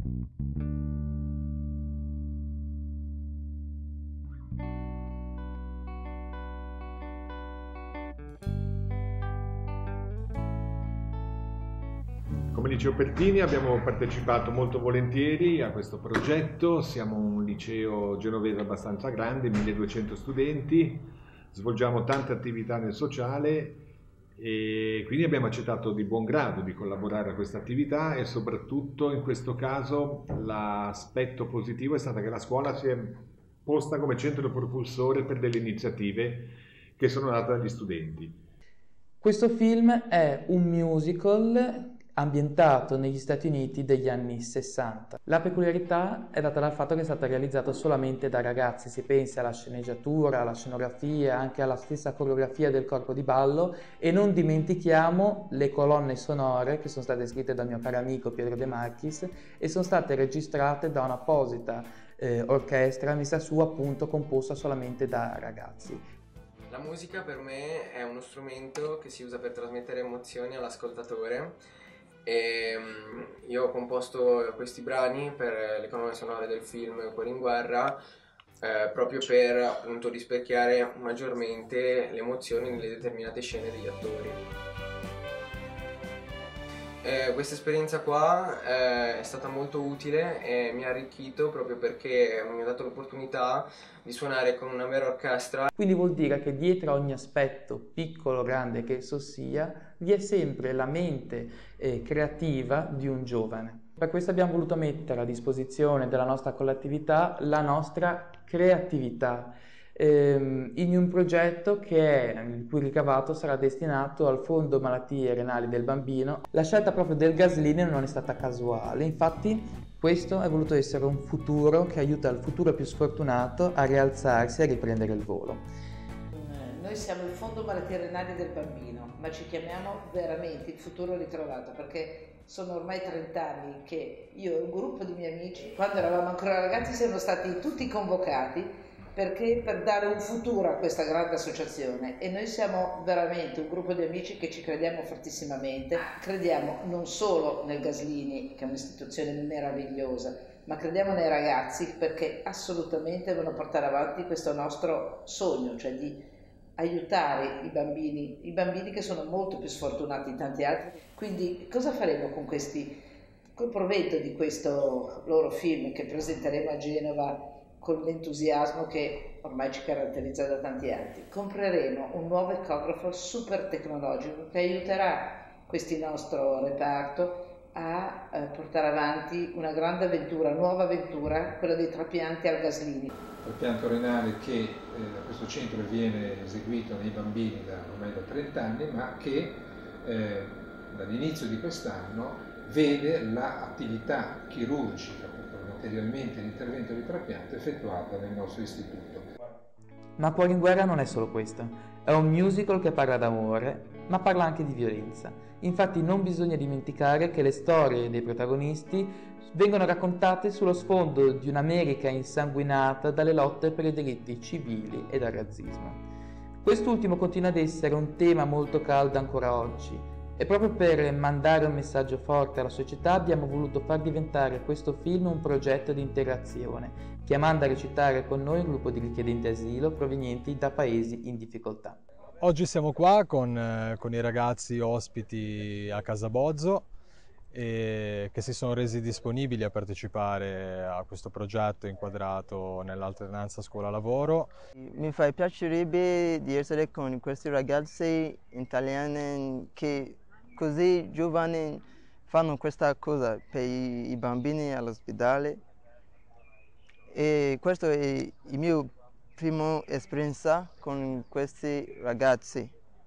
Come liceo Pertini abbiamo partecipato molto volentieri a questo progetto, siamo un liceo genovese abbastanza grande, 1200 studenti, svolgiamo tante attività nel sociale e quindi abbiamo accettato di buon grado di collaborare a questa attività e soprattutto in questo caso l'aspetto positivo è stato che la scuola si è posta come centro propulsore per delle iniziative che sono nate dagli studenti. Questo film è un musical ambientato negli Stati Uniti degli anni 60. La peculiarità è data dal fatto che è stato realizzato solamente da ragazzi, si pensi alla sceneggiatura, alla scenografia, anche alla stessa coreografia del corpo di ballo e non dimentichiamo le colonne sonore che sono state scritte dal mio caro amico Pietro De Marchis e sono state registrate da un'apposita orchestra messa su appunto composta solamente da ragazzi. La musica per me è uno strumento che si usa per trasmettere emozioni all'ascoltatore e io ho composto questi brani per le colonne sonore del film Cuori in guerra proprio per appunto rispecchiare maggiormente le emozioni nelle determinate scene degli attori. Questa esperienza qua è stata molto utile e mi ha arricchito proprio perché mi ha dato l'opportunità di suonare con una vera orchestra. Quindi vuol dire che dietro a ogni aspetto, piccolo o grande che esso sia, vi è sempre la mente creativa di un giovane. Per questo abbiamo voluto mettere a disposizione della nostra collettività la nostra creatività in un progetto il cui ricavato sarà destinato al Fondo Malattie Renali del Bambino. La scelta proprio del Gaslini non è stata casuale, infatti questo è voluto essere un futuro che aiuta il futuro più sfortunato a rialzarsi e a riprendere il volo. Noi siamo il Fondo Malattie Renali del Bambino, ma ci chiamiamo veramente il futuro ritrovato perché sono ormai 30 anni che io e un gruppo di miei amici, quando eravamo ancora ragazzi, siamo stati tutti convocati per dare un futuro a questa grande associazione e noi siamo veramente un gruppo di amici che ci crediamo fortissimamente, crediamo non solo nel Gaslini che è un'istituzione meravigliosa, ma crediamo nei ragazzi perché assolutamente devono portare avanti questo nostro sogno, cioè di aiutare i bambini che sono molto più sfortunati di tanti altri. Quindi cosa faremo col provento di questo loro film che presenteremo a Genova con l'entusiasmo che ormai ci caratterizza da tanti anni? Compreremo un nuovo ecografo super tecnologico che aiuterà questo nostro reparto a portare avanti una grande avventura, nuova avventura, quella dei trapianti al Gaslini. Il trapianto renale che da questo centro viene eseguito nei bambini ormai da 30 anni, ma che dall'inizio di quest'anno vede l'attività chirurgica, materialmente l'intervento di trapianto effettuata nel nostro istituto. Ma Cuori in guerra non è solo questo, è un musical che parla d'amore, ma parla anche di violenza. Infatti non bisogna dimenticare che le storie dei protagonisti vengono raccontate sullo sfondo di un'America insanguinata dalle lotte per i diritti civili e dal razzismo. Quest'ultimo continua ad essere un tema molto caldo ancora oggi e proprio per mandare un messaggio forte alla società abbiamo voluto far diventare questo film un progetto di integrazione, chiamando a recitare con noi un gruppo di richiedenti asilo provenienti da paesi in difficoltà. Oggi siamo qua con i ragazzi ospiti a Casa Bozzo che si sono resi disponibili a partecipare a questo progetto inquadrato nell'alternanza scuola-lavoro. Mi fa piacerebbe di essere con questi ragazzi italiani che così giovani fanno questa cosa per i bambini all'ospedale e questa è il mio prima esperienza con questi ragazzi.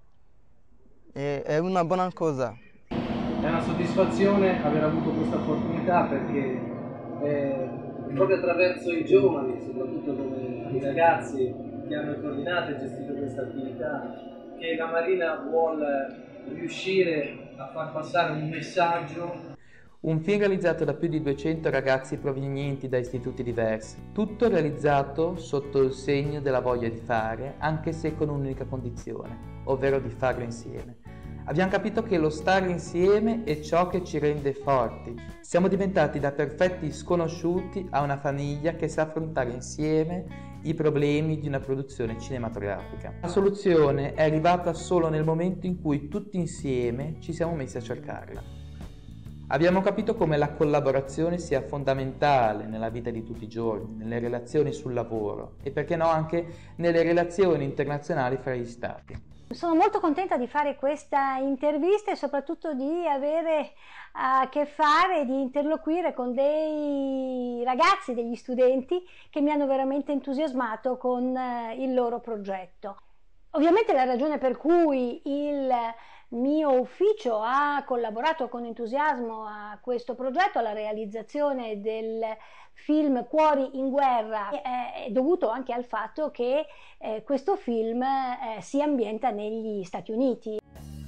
È una buona cosa. È una soddisfazione aver avuto questa opportunità perché proprio attraverso i giovani, soprattutto come i ragazzi che hanno coordinato e gestito questa attività, che la Marina vuole riuscire a far passare un messaggio. Un film realizzato da più di 200 ragazzi provenienti da istituti diversi, tutto realizzato sotto il segno della voglia di fare, anche se con un'unica condizione, ovvero di farlo insieme. Abbiamo capito che lo stare insieme è ciò che ci rende forti. Siamo diventati da perfetti sconosciuti a una famiglia che sa affrontare insieme i problemi di una produzione cinematografica. La soluzione è arrivata solo nel momento in cui tutti insieme ci siamo messi a cercarla. Abbiamo capito come la collaborazione sia fondamentale nella vita di tutti i giorni, nelle relazioni sul lavoro e perché no anche nelle relazioni internazionali fra gli stati. Sono molto contenta di fare questa intervista e soprattutto di avere a che fare, di interloquire con dei ragazzi, degli studenti che mi hanno veramente entusiasmato con il loro progetto. Ovviamente la ragione per cui il mio ufficio ha collaborato con entusiasmo a questo progetto, alla realizzazione del film Cuori in guerra, è dovuto anche al fatto che questo film si ambienta negli Stati Uniti.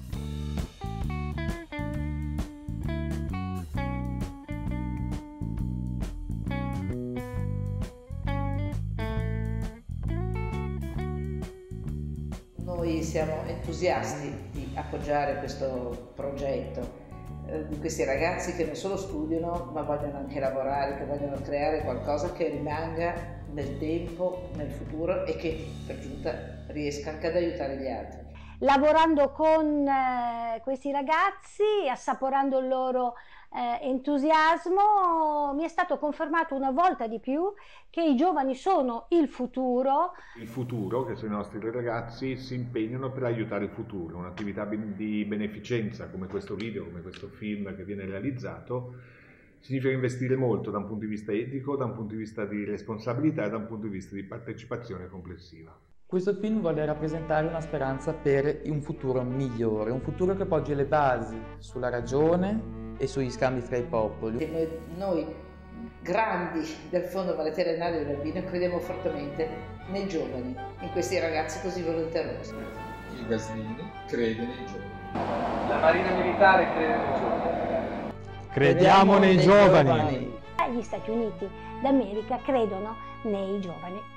Noi siamo entusiasti di appoggiare questo progetto di questi ragazzi che non solo studiano ma vogliono anche lavorare, che vogliono creare qualcosa che rimanga nel tempo, nel futuro e che per giunta riesca anche ad aiutare gli altri. Lavorando con questi ragazzi, assaporando il loro entusiasmo, mi è stato confermato una volta di più che i giovani sono il futuro. Il futuro, che sono i nostri ragazzi, si impegnano per aiutare il futuro. Un'attività di beneficenza come questo video, come questo film che viene realizzato, significa investire molto da un punto di vista etico, da un punto di vista di responsabilità e da un punto di vista di partecipazione complessiva. Questo film vuole rappresentare una speranza per un futuro migliore, un futuro che poggi le basi sulla ragione e sugli scambi fra i popoli. E noi grandi del Fondo Malattie del Bambino crediamo fortemente nei giovani, in questi ragazzi così volenterosi. Il Gaslini crede nei giovani. La Marina Militare crede nei giovani. Crediamo nei giovani. Gli Stati Uniti d'America credono nei giovani.